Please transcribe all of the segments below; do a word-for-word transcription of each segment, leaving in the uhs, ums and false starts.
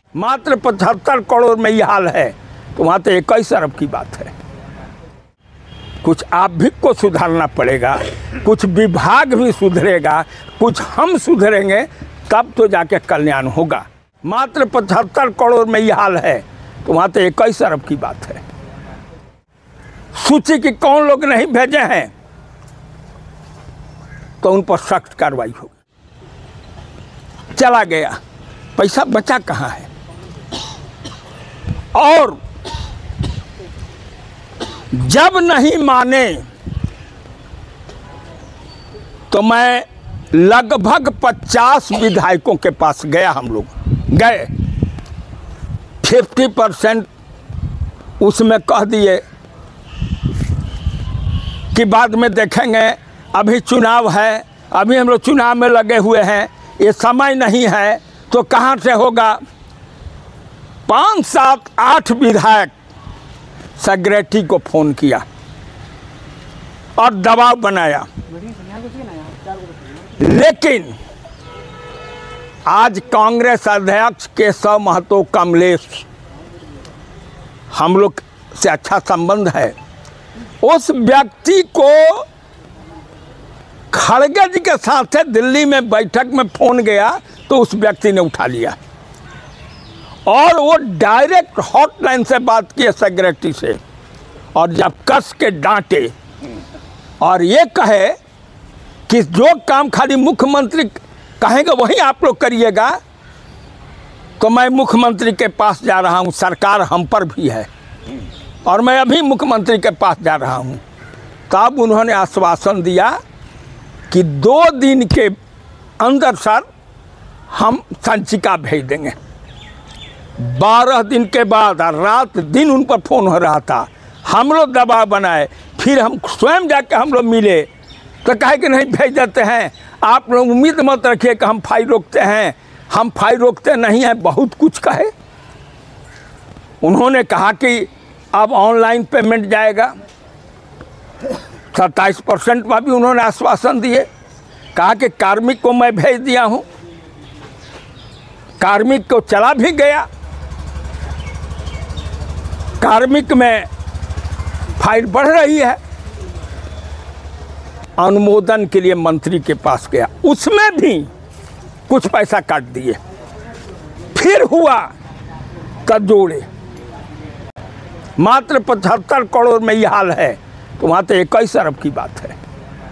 मात्र पचहत्तर करोड़ में ये हाल है तो वहाँ तो इक्कीस अरब की बात है। कुछ आप भी को सुधारना पड़ेगा, कुछ विभाग भी सुधरेगा, कुछ हम सुधरेंगे तब तो जाके कल्याण होगा। मात्र पचहत्तर करोड़ में ये हाल है तो वहाँ तो इक्कीस अरब की बात है। सूची की कौन लोग नहीं भेजे हैं तो उन पर सख्त कार्रवाई होगी। चला गया पैसा, बचा कहाँ है? और जब नहीं माने तो मैं लगभग पचास विधायकों के पास गया, हम लोग गए। फिफ्टी परसेंट उसमें कह दिए कि बाद में देखेंगे, अभी चुनाव है, अभी हम लोग चुनाव में लगे हुए हैं, ये समय नहीं है तो कहाँ से होगा। पाँच सात आठ विधायक सेक्रेटरी को फोन किया और दबाव बनाया, लेकिन आज कांग्रेस अध्यक्ष केशव महतो कमलेश, हम लोग से अच्छा संबंध है, उस व्यक्ति को खड़गे जी के साथ दिल्ली में बैठक में फोन गया तो उस व्यक्ति ने उठा लिया और वो डायरेक्ट हॉटलाइन से बात की सेक्रेटरी से, और जब कस के डांटे और ये कहे कि जो काम खाली मुख्यमंत्री कहेंगे वही आप लोग करिएगा, तो मैं मुख्यमंत्री के पास जा रहा हूँ, सरकार हम पर भी है और मैं अभी मुख्यमंत्री के पास जा रहा हूँ। तब उन्होंने आश्वासन दिया कि दो दिन के अंदर सर हम संचिका भेज देंगे। बारह दिन के बाद रात दिन उन पर फोन हो रहा था, हम लोग दबाव बनाए, फिर हम स्वयं जाके हम लोग मिले तो कहे कि नहीं भेज देते हैं, आप लोग उम्मीद मत रखिए कि हम फाइल रोकते हैं, हम फाइल रोकते नहीं हैं, बहुत कुछ कहे। उन्होंने कहा कि अब ऑनलाइन पेमेंट जाएगा, सत्ताईस परसेंट में भी उन्होंने आश्वासन दिए। कहा कि कार्मिक को मैं भेज दिया हूँ, कार्मिक को चला भी गया, कार्मिक में फाइल बढ़ रही है। अनुमोदन के लिए मंत्री के पास गया, उसमें भी कुछ पैसा काट दिए। फिर हुआ तब जोड़े, मात्र पचहत्तर करोड़ में ये हाल है तो वहाँ तो इक्कीस अरब की बात है।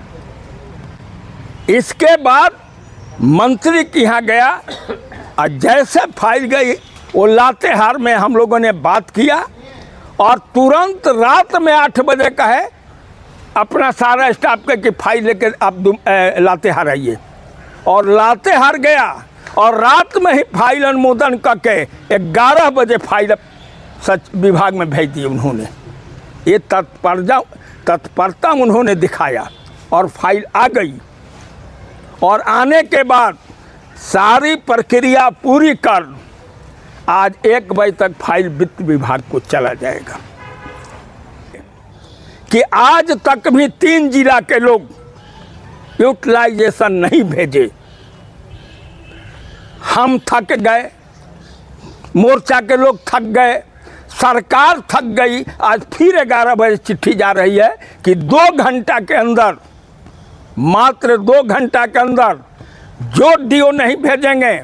इसके बाद मंत्री के यहाँ गया और जैसे फाइल गई वो लातेहार में हम लोगों ने बात किया और तुरंत रात में आठ बजे का है अपना सारा स्टाफ के कि फाइल लेकर आप लातेहार आइए, और लातेहार गया और रात में ही फाइल अनुमोदन करके ग्यारह बजे फाइल सच विभाग में भेज दी उन्होंने। ये तत्परता तत्परता उन्होंने दिखाया और फाइल आ गई, और आने के बाद सारी प्रक्रिया पूरी कर आज एक बजे तक फाइल वित्त विभाग को चला जाएगा। कि आज तक भी तीन जिला के लोग यूटिलाइजेशन नहीं भेजे। हम थक गए, मोर्चा के लोग थक गए, सरकार थक गई। आज फिर ग्यारह बजे चिट्ठी जा रही है कि दो घंटा के अंदर, मात्र दो घंटा के अंदर जो डीओ नहीं भेजेंगे,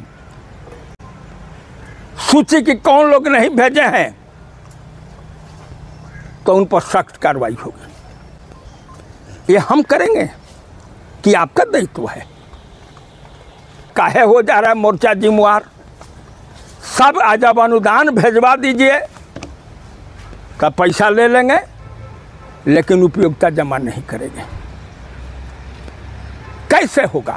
सूची की कौन लोग नहीं भेजे हैं तो उन पर सख्त कार्रवाई होगी। ये हम करेंगे कि आपका दायित्व है। काहे हो जा रहा है मोर्चा जिम्मेवार? सब अजब अनुदान भेजवा दीजिए का पैसा ले लेंगे, लेकिन उपयोगिता जमा नहीं करेंगे। कैसे होगा?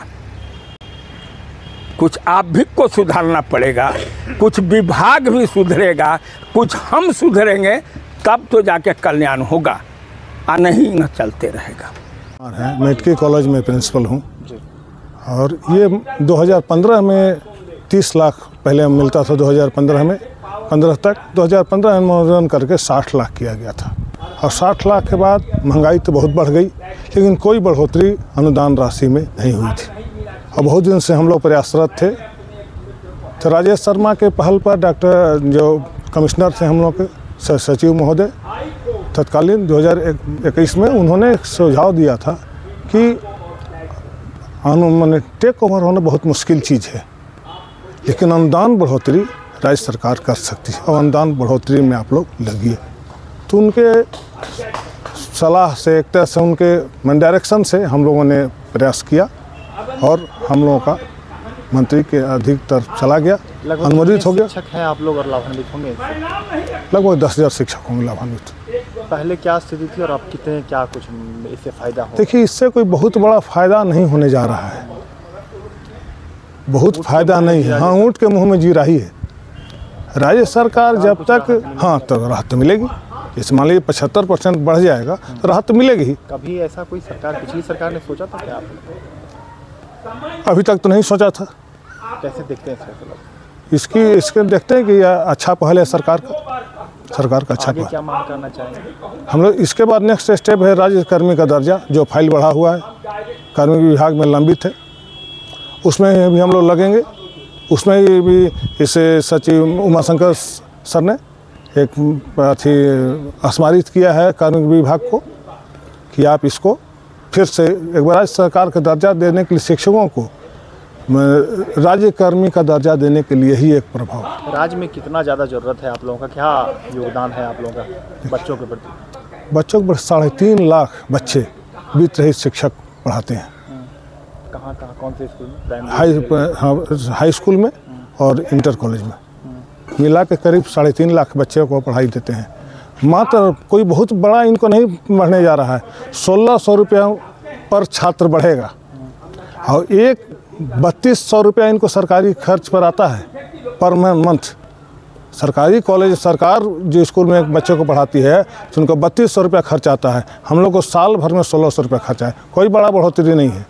कुछ आप भी को सुधारना पड़ेगा, कुछ विभाग भी सुधरेगा, कुछ हम सुधरेंगे तब तो जाके कल्याण होगा, और नहीं न चलते रहेगा। है मेडिकल कॉलेज में प्रिंसिपल हूँ, और ये दो हज़ार पंद्रह में तीस लाख पहले मिलता था, दो हज़ार पंद्रह में पंद्रह तक दो हज़ार पंद्रह में अनुमोदन करके साठ लाख किया गया था, और साठ लाख के बाद महंगाई तो बहुत बढ़ गई, लेकिन कोई बढ़ोतरी अनुदान राशि में नहीं हुई थी। और बहुत दिन से हम लोग प्रयासरत थे तो राजेश शर्मा के पहल पर डॉक्टर जो कमिश्नर थे हम लोग के सचिव महोदय तत्कालीन दो हज़ार इक्कीस में, उन्होंने एक सुझाव दिया था कि मैंने टेक ओवर होना बहुत मुश्किल चीज़ है, लेकिन अनुदान बढ़ोतरी राज्य सरकार कर सकती है और अनुदान बढ़ोतरी में आप लोग लगिए। तो उनके सलाह से, एक तरह से उनके मन डायरेक्शन से हम लोगों ने प्रयास किया और हम लोगों का मंत्री के अधिकतर चला गया, अनुमोदित हो गया। शिक्षक हैं आप लोग और लाभान्वित होंगे? लगभग दस हज़ार शिक्षक होंगे लाभान्वित। पहले क्या स्थिति थी और अब कितने, क्या कुछ इससे फ़ायदा हो? देखिए, इससे कोई बहुत बड़ा फ़ायदा नहीं होने जा रहा है, बहुत फ़ायदा नहीं है। हाँ, ऊँट के मुँह में जीरा ही है। राज्य सरकार जब तक, हाँ, तो राहत मिलेगी। जैसे मान लीजिए पचहत्तर परसेंट बढ़ जाएगा तो राहत मिलेगी ही। कभी ऐसा कोई सरकार, पिछली सरकार ने सोचा था क्या आपने? अभी तक तो नहीं सोचा था। कैसे देखते हैं इसका? इसकी इसके देखते हैं कि यह अच्छा पहल है सरकार का, सरकार का अच्छा आगे पहल। क्या मांग करना चाहेंगे हम लोग इसके बाद नेक्स्ट स्टेप है राज्य कर्मी का दर्जा, जो फाइल बढ़ा हुआ है, कार्मिक विभाग में लंबित है, उसमें भी हम लोग लगेंगे। उसमें भी इसे सचिव उमाशंकर सर ने एक अथी स्मारित किया है कार्मिक विभाग को कि आप इसको फिर से एक बार राज्य सरकार का दर्जा देने के लिए, शिक्षकों को राज्य कर्मी का दर्जा देने के लिए ही एक प्रभाव। राज्य में कितना ज़्यादा ज़रूरत है आप लोगों का, क्या योगदान है आप लोगों का बच्चों के प्रति? बच्चों को साढ़े तीन लाख बच्चे वित्त रहित शिक्षक पढ़ाते हैं। कहाँ कहाँ, कौन से स्कूल में? हाई हाँ, हाई स्कूल में और इंटर कॉलेज में मिला के करीब साढ़े तीन लाख बच्चे को पढ़ाई देते हैं। मात्र कोई बहुत बड़ा इनको नहीं बढ़ने जा रहा है, सोलह सौ रुपया पर छात्र बढ़ेगा और एक बत्तीस सौ रुपया इनको सरकारी खर्च पर आता है पर मंथ। सरकारी कॉलेज, सरकार जो स्कूल में बच्चों को पढ़ाती है तो उनको बत्तीस सौ रुपया खर्च आता है, हम लोग को साल भर में सोलह सौ रुपया खर्चा है। कोई बड़ा बढ़ोतरी नहीं है,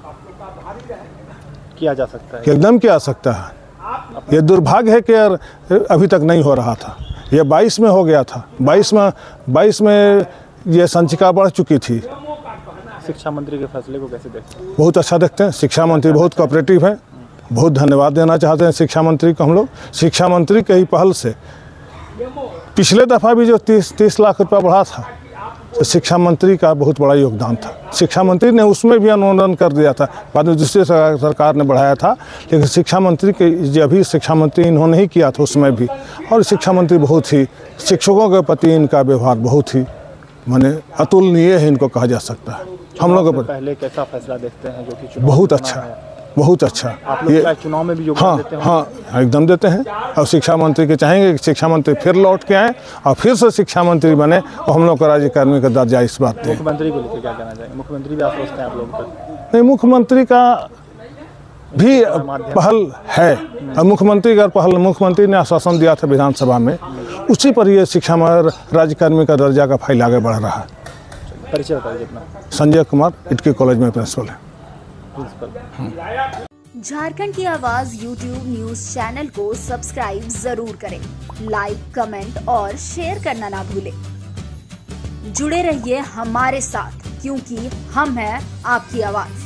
किया जा सकता है, एकदम किया सकता है। ये दुर्भाग्य है कि अभी तक नहीं हो रहा था। ये बाईस में हो गया था, बाईस में बाईस में ये संचिका बढ़ चुकी थी। शिक्षा मंत्री के फैसले को कैसे देखते हैं? बहुत अच्छा देखते हैं। शिक्षा मंत्री बहुत कोऑपरेटिव हैं, बहुत धन्यवाद देना चाहते हैं शिक्षा मंत्री को हम लोग। शिक्षा मंत्री के ही पहल से पिछले दफ़ा भी जो तीस तीस लाख रुपया बढ़ा था, तो शिक्षा मंत्री का बहुत बड़ा योगदान था। शिक्षा मंत्री ने उसमें भी अनुमोदन कर दिया था, बाद में दूसरी सरकार ने बढ़ाया था, लेकिन शिक्षा मंत्री के जो भी शिक्षा मंत्री इन्होंने ही किया था उसमें भी। और शिक्षा मंत्री बहुत ही, शिक्षकों के प्रति इनका व्यवहार बहुत ही माने अतुलनीय है, इनको कहा जा सकता है। हम लोग पहले कैसा फैसला देखते हैं जो कि बहुत अच्छा, बहुत अच्छा। आप लोग क्या चुनाव में भी योगदान हाँ, देते हैं? हाँ, एकदम देते हैं। और शिक्षा मंत्री के चाहेंगे कि शिक्षा मंत्री फिर लौट के आए और फिर से शिक्षा मंत्री बने और हम लोग को राज्य कर्मी का दर्जा इस बात दें। मुख्यमंत्री को लेकर क्या कहना चाहेंगे? मुख्यमंत्री भी आश्वस्त हैं आप लोगों पर? नहीं, मुख्यमंत्री का भी पहल है और मुख्यमंत्री का पहल, मुख्यमंत्री ने आश्वासन दिया था विधानसभा में, उसी पर ये शिक्षा में राज्य कर्मी का दर्जा का फाइल आगे बढ़ रहा है। परिचय बताइए अपना। संजय कुमार, इटकी कॉलेज में प्रिंसिपल है। झारखंड की आवाज यूट्यूब न्यूज चैनल को सब्सक्राइब जरूर करें, लाइक, कमेंट और शेयर करना ना भूलें। जुड़े रहिए हमारे साथ, क्योंकि हम हैं आपकी आवाज।